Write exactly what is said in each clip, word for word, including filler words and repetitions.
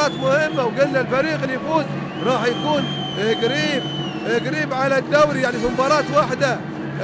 مباراة مهمة، وقلنا الفريق اللي يفوز راح يكون قريب قريب على الدوري، يعني في مباراة واحدة.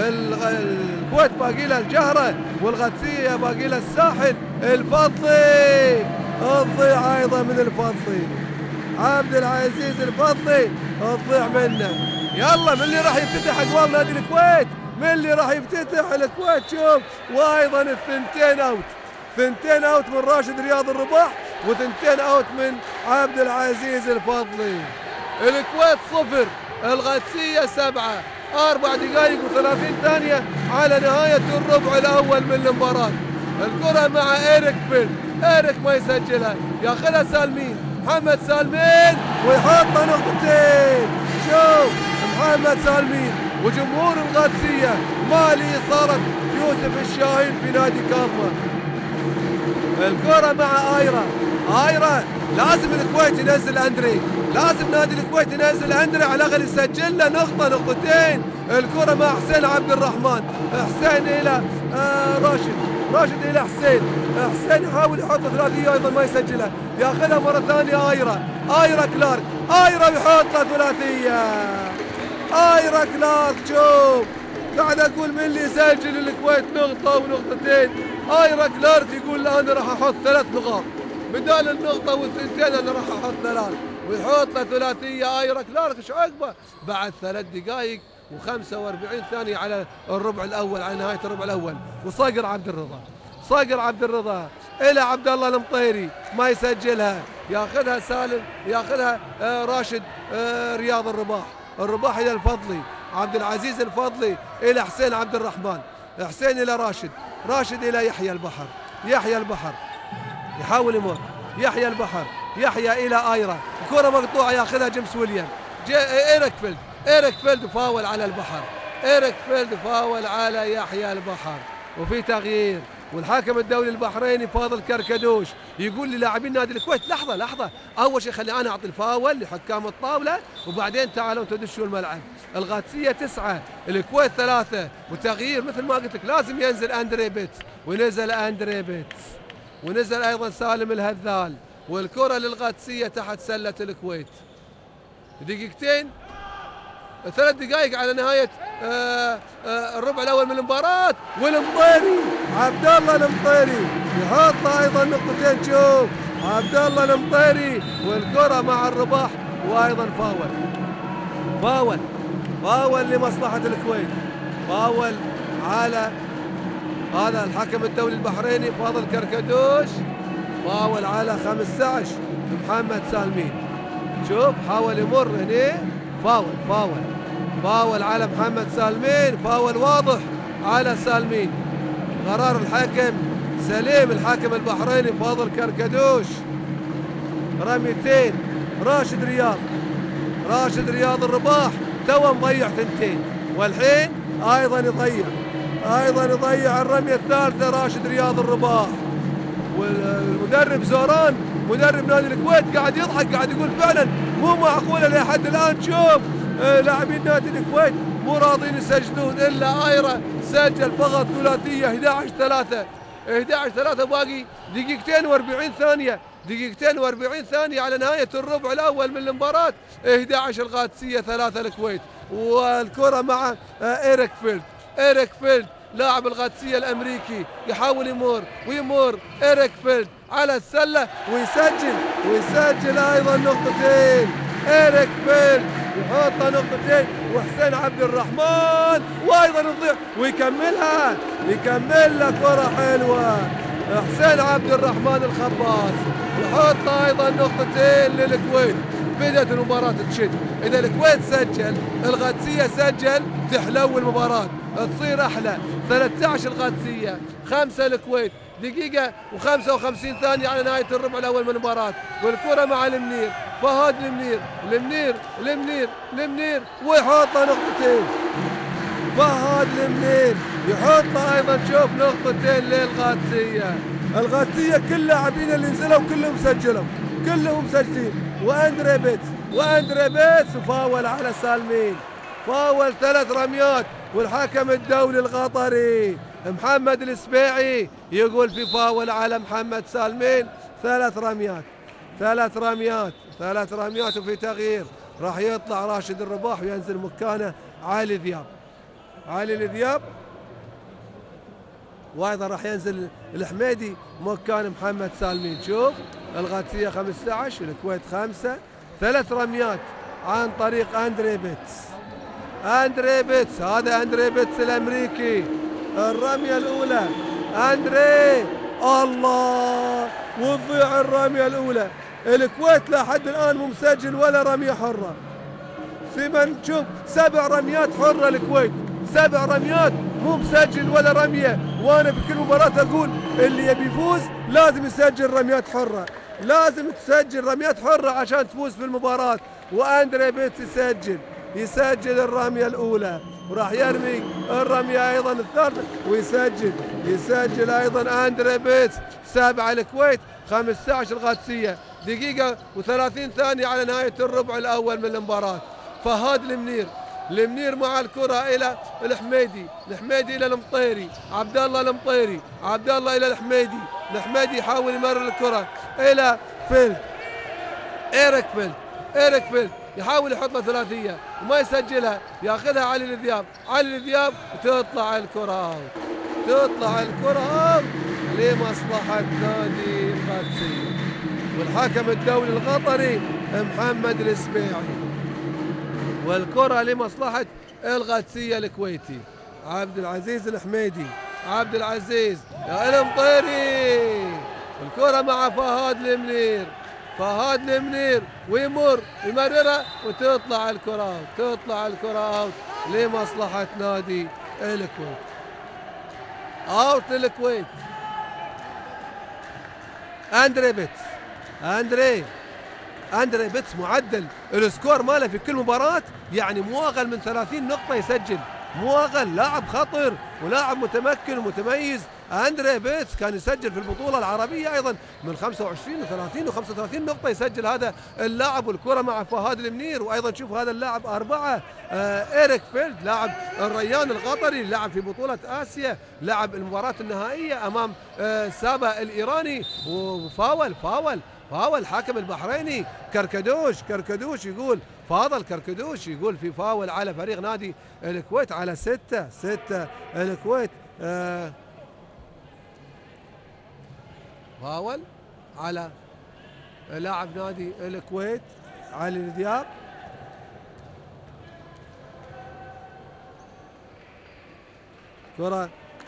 الكويت باقي لها الجهرة، والغدسية باقي لها الساحل. الفضلي تضيع ايضا من الفضلي، عبد العزيز الفضلي تضيع منه. يلا من اللي راح يفتتح اقوال نادي الكويت؟ من اللي راح يفتتح الكويت؟ شوف، وايضا الثنتين اوت، ثنتين اوت من راشد رياض الرباح، وثنتين اوت من عبد العزيز الفضلي. الكويت صفر، الغدسية سبعة، أربع دقائق وثلاثين ثانية على نهاية الربع الأول من المباراة. الكرة مع إيريك فيلد، إيريك ما يسجلها، ياخذها سالمين، محمد سالمين ويحط نقطتين. شوف محمد سالمين وجمهور الغدسية مالي صارت يوسف الشاهين في نادي كارما. الكرة مع آيرا، آيرا لازم الكويت ينزل أندري، لازم نادي الكويت ينزل أندري على الأقل يسجل له نقطة نقطتين. الكرة مع حسين عبد الرحمن، حسين إلى آه راشد، راشد إلى حسين، حسين يحاول يحط ثلاثية أيضا ما يسجلها، ياخذها مرة ثانية آيرا، آيرا كلارك، آيرا يحط ثلاثية، آيرا كلارك. شوف قاعد أقول من اللي يسجل الكويت نقطة ونقطتين؟ آيرا كلارك يقول لا أنا راح أحط ثلاث نقاط بدال النقطة والثنتين، أنا راح أحط ثلاث، ويحط له ثلاثية آيرا كلارك. ايش عقبه؟ بعد ثلاث دقائق وخمسة وأربعين ثانية على الربع الأول، على نهاية الربع الأول. وصقر عبد الرضا، صقر عبد الرضا إلى عبد الله المطيري ما يسجلها، ياخذها سالم، ياخذها آه راشد آه رياض الرباح، الرباح إلى الفضلي، عبد العزيز الفضلي إلى حسين عبد الرحمن، حسين إلى راشد، راشد إلى يحيى البحر، يحيى البحر يحاول يمر، يحيى البحر، يحيى إلى آيرا، كرة مقطوعة ياخذها جيمس ويليام، إيريك فيلد، إيريك فيلد فاول على البحر، إيريك فيلد فاول على يحيى البحر. وفي تغيير، والحكم الدولي البحريني فاضل كركدوش يقول للاعبين نادي الكويت لحظة لحظة، أول شيء خلي أنا أعطي الفاول لحكام الطاولة وبعدين تعالوا أنتم دشوا الملعب. الغادسية تسعة، الكويت ثلاثة، وتغيير مثل ما قلت لك لازم ينزل أندري بيتس، ونزل أندري بيتس، ونزل أيضا سالم الهذال، والكرة للغادسية تحت سلة الكويت. دقيقتين ثلاث دقائق على نهاية آآ آآ الربع الأول من المباراة، والمطيري عبد الله المطيري يحط أيضا نقطتين. شوف عبد الله المطيري والكرة مع الرباح، وأيضا فاول، فاول فاول لمصلحة الكويت، فاول على هذا الحكم الدولي البحريني فاضل كركدوش، فاول على خمسة عشر محمد سالمين. شوف حاول يمر هنا، فاول فاول فاول على محمد سالمين، فاول واضح على سالمين. قرار الحكم سليم، الحكم البحريني فاضل كركدوش. رميتين راشد رياض، راشد رياض الرباح تو مضيع ثنتين، والحين ايضا يضيع، ايضا يضيع الرميه الثالثه راشد رياض الرباح. والمدرب زوران مدرب نادي الكويت قاعد يضحك، قاعد يقول فعلا مو معقوله لحد الان. شوف آه لاعبين نادي الكويت مو راضين يسجلون، الا ايرا سجل فقط ثلاثيه احد عشر ثلاثة، احد عشر ثلاثة، باقي دقيقتين وأربعين ثانيه، دقيقتين وأربعين ثانيه على نهايه الربع الاول من المباراه. احد عشر الغادسيه ثلاثة الكويت. والكره مع آه إيريك فيلد، إيريك فيلد لاعب الغادسية الأمريكي يحاول يمر ويمر، إيريك فيلد على السلة ويسجل، ويسجل أيضا نقطتين. إيريك فيلد يحط نقطتين، وحسين عبد الرحمن وأيضا تضيع ويكملها، يكمل له كرة حلوة حسين عبد الرحمن الخباز، يحط أيضا نقطتين للكويت. بدأت المباراة تشد، إذا الكويت سجل الغادسية سجل تحلو المباراة، تصير أحلى. ثلاثة عشر الغادسية، خمسة الكويت، دقيقة وخمسة وخمسين ثانية على نهاية الربع الأول من المباراة. والكرة مع المنير، فهد المنير، المنير المنير المنير ويحط نقطتين. فهد المنير يحط أيضا شوف نقطتين للغادسية. الغادسية كل لاعبين اللي نزلوا كلهم سجلوا، كلهم مسجلين. واندري بيتس، واندري بيتس فاول على سالمين، فاول ثلاث رميات. والحكم الدولي القطري محمد السبيعي يقول في فاول على محمد سالمين، ثلاث رميات، ثلاث رميات ثلاث رميات وفي تغيير، راح يطلع راشد الرباح وينزل مكانه علي ذياب. علي الذياب، وايضا راح ينزل الحميدي مكان محمد سالمين. شوف الغاتسيه خمسة عشر والكويت خمسة. ثلاث رميات عن طريق اندري بيتس. اندري بيتس، هذا اندري بيتس الامريكي. الرميه الاولى اندري، الله، وتضيع الرميه الاولى. الكويت لحد الان مو مسجل ولا رميه حره. ثمان، شوف سبع رميات حره الكويت، سبع رميات مو مسجل ولا رميه. وانا في كل مباراه اقول اللي يبي يفوز لازم يسجل رميات حره، لازم تسجل رميات حره عشان تفوز في المباراه. واندري بيتس يسجل يسجل الرميه الاولى، وراح يرمي الرميه ايضا الثالثه ويسجل يسجل ايضا اندري بيتس. سابع الكويت خمسة عشر الغاتسيه. دقيقه وثلاثين ثانيه على نهايه الربع الاول من المباراه. فهد المنير، المنير مع الكره الى الحميدي، الحميدي الى المطيري، عبد الله المطيري، عبد الله الى الحميدي، الحميدي يحاول يمرر الكره الى فيلد، ايريك فيلد، ايريك فيلد يحاول يحط له ثلاثيه وما يسجلها، ياخذها علي الذياب، علي الذياب وتطلع الكره اوت، تطلع الكره اوت لمصلحه نادي القادسيه. والحكم الدولي القطري محمد السبيعي. والكرة لمصلحة القادسية الكويتي. عبد العزيز الحميدي، عبد العزيز يا المطيري، الكرة مع فهد المنير، فهد المنير ويمر يمررها وتطلع الكرة اوت، تطلع الكرة اوت لمصلحة نادي الكويت. اوت للكويت. اندري بيتس، اندري اندري بيتس معدل السكور ماله في كل مباراة يعني مو اقل من ثلاثين نقطة يسجل، مو اقل. لاعب خطر ولاعب متمكن ومتميز. اندري بيتس كان يسجل في البطولة العربية ايضا من خمسة وعشرين وثلاثين وخمسة وثلاثين نقطة يسجل هذا اللاعب. والكرة مع فهد المنير. وايضا شوف هذا اللاعب أربعة، آه ايريك فيلد لاعب الريان القطري، لعب في بطولة اسيا، لعب المباراة النهائية امام آه سابا الايراني وفاول فاول فاول حاكم البحريني كركدوش. كركدوش يقول فاضل كركدوش يقول في فاول على فريق نادي الكويت على ستة ستة الكويت. آه فاول على لاعب نادي الكويت علي الذياب. كرة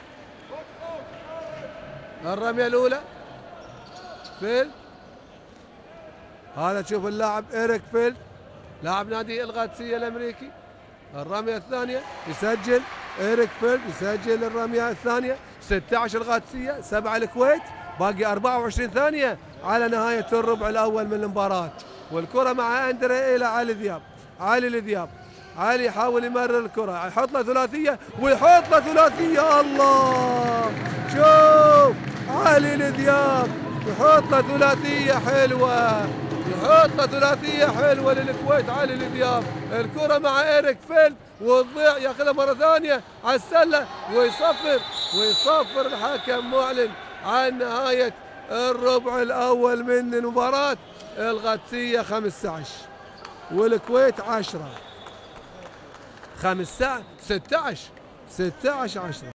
الرمية الأولى فيل، هذا تشوف اللاعب ايريك فيلد لاعب نادي القادسية الامريكي. الرمية الثانية يسجل ايريك فيلد، يسجل الرمية الثانية. ستة عشر القادسية، سبعة الكويت، باقي أربعة وعشرين ثانية على نهاية الربع الأول من المباراة. والكرة مع أندري إلى علي ذياب، علي الذياب، علي يحاول يمرر الكرة، يحط له ثلاثية ويحط له ثلاثية. الله، شوف علي الذياب يحط له ثلاثية حلوة، يحط له ثلاثية حلوة للكويت علي الذياب. الكرة مع إيريك فيلد وتضيع، ياخذها مرة ثانية على السلة ويصفر ويصفر الحكم معلن عن نهاية الربع الأول من المباراة. القادسية خمسة عشر والكويت عشرة. خمسة ستة عشر ستة عشر عشرة.